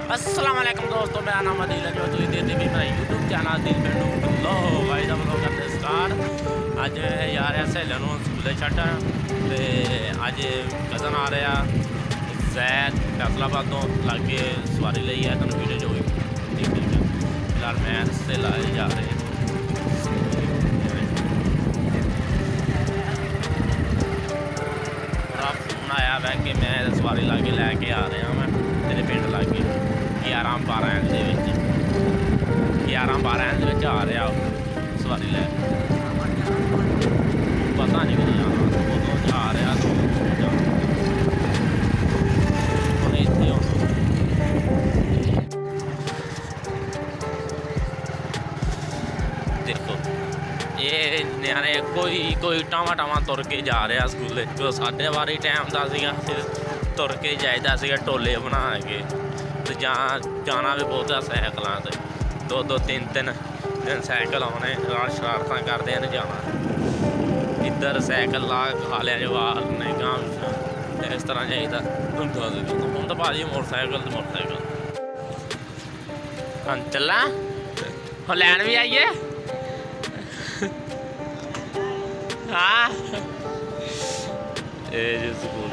अस्सलाम वालेकुम दोस्तों, मेरा नाम अदील है। जो तुम देखते भी मेरा यूट्यूब चैनल दिल पेंडू लो भाई जब लोग करते स्टार्ट अज यार ऐसे लनों स्कूले छड्ड ते अज कज़न आ रहा जैद फैसलाबाद तो लागे सवारी ली है। तुम वीडियो जो फिलहाल मैं से लाए जा रहे फोन आया वै कि मैं सवारी ला के लैके आ रहा मैं तेरे पिंड लागे 11-12 आ रहा सवारी लै पता नहीं कदों जाना उदों आ रहा इतने देखो ये न्याणे कोई टावा तुर के जा रहा स्कूले जो 12:30 टाइम का तुर के जाइदा टोले बना के जाना भी बहुत है सैकलों से 2-3 दिन सैकल आने शरारत करते हैं जाना इधर सैकल ला खा लिया जवार ने गांव इस तरह चाहिए हम तो भाजी मोटरसाइकिल हम चला हम लैन भी आइए हाँ ये स्कूल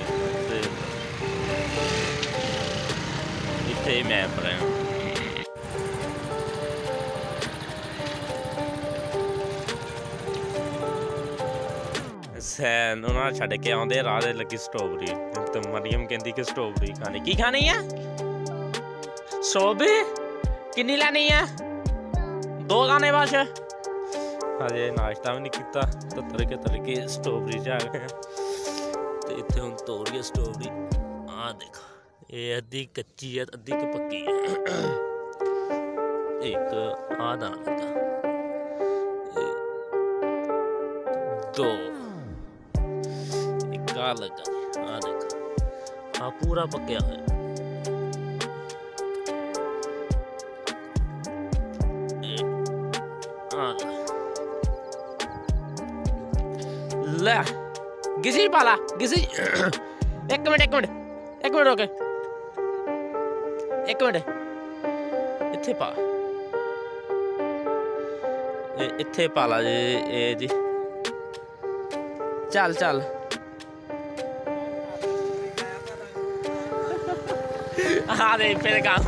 इतने ही मैं पढ़ा सैन उन्होंने छड़ के आते राह लगी स्ट्रॉबेरी तो मरियम कहती कि स्ट्रॉबेरी खानी की खानी है स्ट्रॉबेरी किन्नी लैनी है 2 खाने बस अजे नाश्ता भी नहीं किया तो तरके स्ट्रॉबेरी च आ गए तो इतने हम तोड़िए स्ट्रॉबेरी आ देखो ये अद्धी कच्ची है अद्धी पक्की है एक आ दाना लगा 2 एक आ लगा आ देखो हाँ पूरा पक्या है ले गिसी पाला गिसी एक मिनट रोके एक मिनट इत्थे पा इत्थे पाला जी ए जी चल हाँ दे फिर काम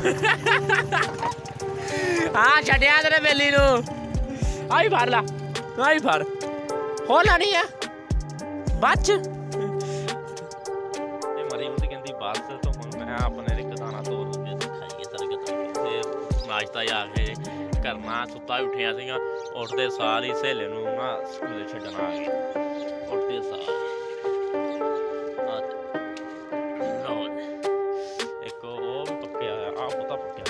हाँ छड्या तेरे बेली नू आई फाड़ ला आई फाड़ हो लानी है बच मरीम दी कहती बस तो हुण मैं अपने एक दाना तोड़ के खाइए तरके नाश्ता जाके करना सुता उठिया सीगा उठते सारी सहेली नूं ना स्कूले छड्डण आ गए उठते सार एक वो भी पक्या आ पता पक्या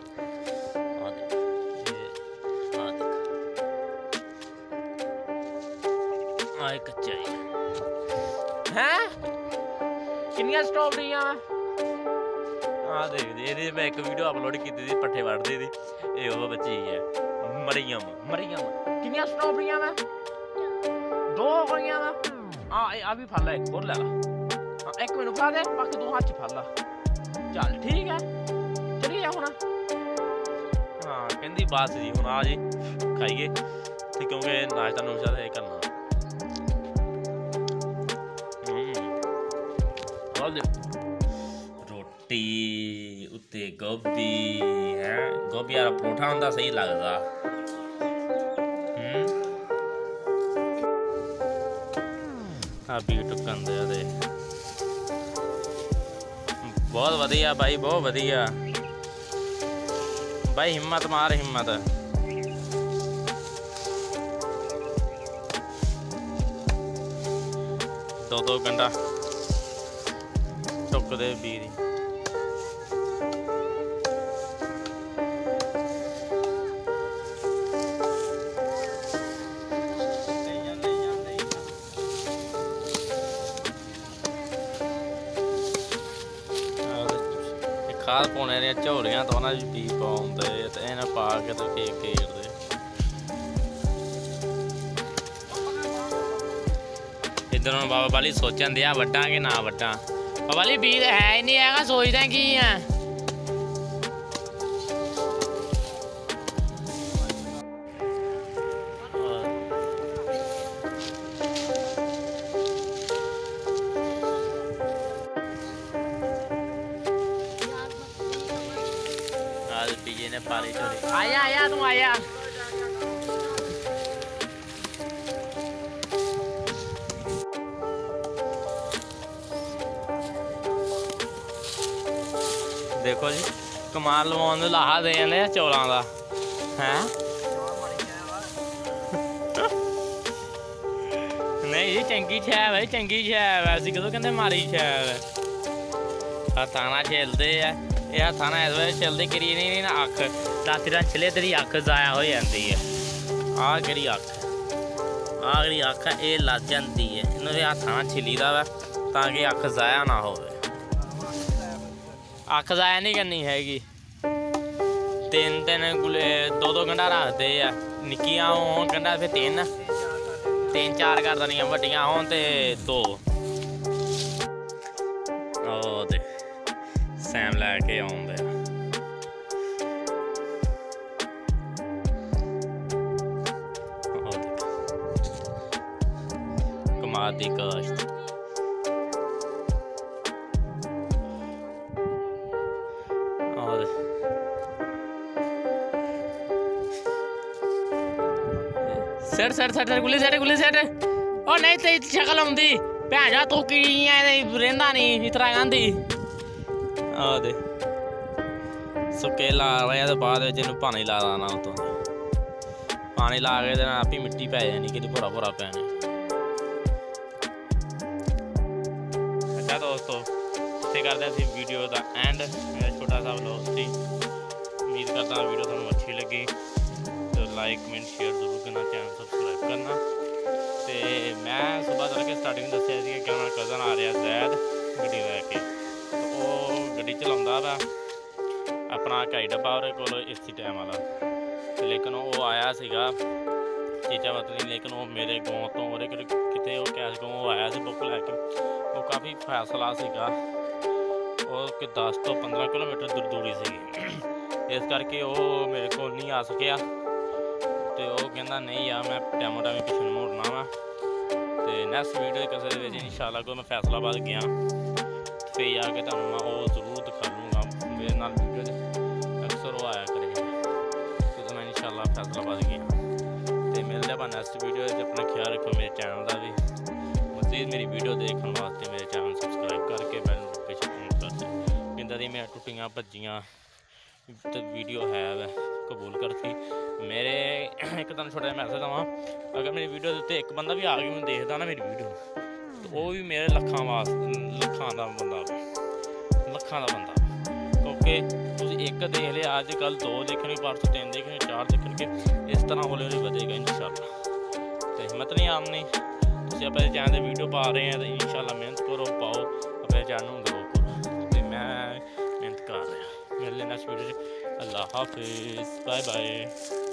आए कच्चा हैं किन्नियां स्ट्रॉबेरियां हाँ देख ये मैं एक वीडियो अपलोड की थी पट्ठे वढ़ते थी ये वो बच्ची है मरियम किन्नियां स्ट्रॉबेरियां मैं 2 हो गई मैं हाँ आ भी फल एक और ले ला हाँ एक मैनू खा दे बाकी 2 हाथ च फल ला चल ठीक है चलिए हुण हाँ कहती बस जी हुण आ जी खाइए क्योंकि नाश्ता नुश्ता करना रोटी उत्ते गोभी है गोभी यार परोठा होंदा सही लगदा अभी टुकन दे बहुत वधिया भाई बहुत वधिया भाई हिम्मत मार हिम्मत 2 घंटा टुकदे बीर खाद पाने दियां झोलियां तो उन्हां च पी पाउंदे ते इन्हां पा के ते केक घेरदे इधर बाबा बाली सोचन दिया वड्डा कि ना वड्डा बाबा जी बीज है ही नहीं है सोचते की है डीजे ने पाली चोरी। आया आया तू आया। देखो जी कमाल लवाउण नूं लाहा दे जांदे आ चौलां दा हैं। नहीं जी चंगी शै भाई चंगी शै वैसे कदों कहंदे माड़ी शै हत्थां नाल छिलदे आ ये हत्थां नाल इस वेले छिलदे करी नहीं ना अख राती रात छिले तेरी अख जाया हो जाती है। आ केड़ी अख है ये लग जाती है इन्होंने हत्थां नाल छिली दा वा तां कि अख जाया ना होवे। अख जाया नहीं करनी हैगी। तीन गुले दो गंढा रखते आ निक्कियां होन गंढा फिर तीन चार कर देनियां वड्डियां होन ते दो। ते सैम लैके आउंदे कमाल दी काश्त। सट गुली सट ओ नहीं ते शक्ल आउंदी भैन जा तू की रहिंदा नहीं इतरा गांधी आ दे सुक्के ला रहा ते बाद विच इहनूं पानी ला देना उत्तों पानी ला के ते आप ही मिट्टी पै जानी कि भुरा पैने। अच्छा दोस्तों इत्थे करदे असीं वीडियो दा एंड मेरा छोटा सा व्लॉग सी। उम्मीद करदा वीडियो तुहानूं अच्छी लगी तो लाइक कमेंट शेयर जरूर करना चैनल सबसक्राइब करना। तो मैं सुबह तड़के स्टार्टिंग दस्सिया कि मेरा कज़न आ रहा जैद गड्डी लैके तो वह गड्डी चलाउंदा वा अपना काई डब्बा ओहदे कोल एसी टाइम वाला लेकिन वो आया सीगा चीज़ा पता नहीं लेकिन वो मेरे गाँव तो वो कितने वो कैश गाँव आया सी बुक लैके वो काफ़ी फैसला सीगा वो 10 तो 15 किलोमीटर दूरी सी इस करके वो मेरे को नहीं आ सकिया। तो वो कहना नहीं यार मैं टाइमों टाइम पिछले मुड़ना वा। तो नैक्सट वीडियो किसी इंशाल्लाह को मैं फैसलाबाद गया फिर आके तुहानूं मैं वो जरूर दिखा लूँगा मेरे नाल वीडियो अक्सर वो आया करेगा तो मैं इंशाल्लाह फैसलाबाद गया। तो मिलते हैं नैक्सट वीडियो अपना ख्याल रखो मेरे चैनल का भी मज़ीद मेरी वीडियो देखने वास्ते मेरे चैनल सबसक्राइब करके बैल नोटिफिकेशन ऑन कर दे। इन्दा दी मेरा टुटियाँ भज्जियाँ तो वीडियो है वह कबूल करती मेरे एक तुहानूं छोटा जिहा मैसेज देवां अगर मेरी वीडियो के उत्ते एक बंदा भी आ गया मैं देखदा ना मेरी वीडियो तो वो भी मेरे लखां दा बंदा क्योंकि तुम एक देख लिया अजकल 2 देखने परसों 3 देखने 4 देखने इस तरह हौली हौली बढ़ेगा इंशाल्लाह। तो हिम्मत नहीं आमनी तुसीं अपने चैनल से वीडियो पा रहे हैं तो इंशाल्लाह मेहनत करो पाओ अपने चैनल ग्रो करो। तो मैं मेहनत कर रहा मिलने नेक्स्ट वीडियो। अल्लाह हाफिज़ बाय बाय।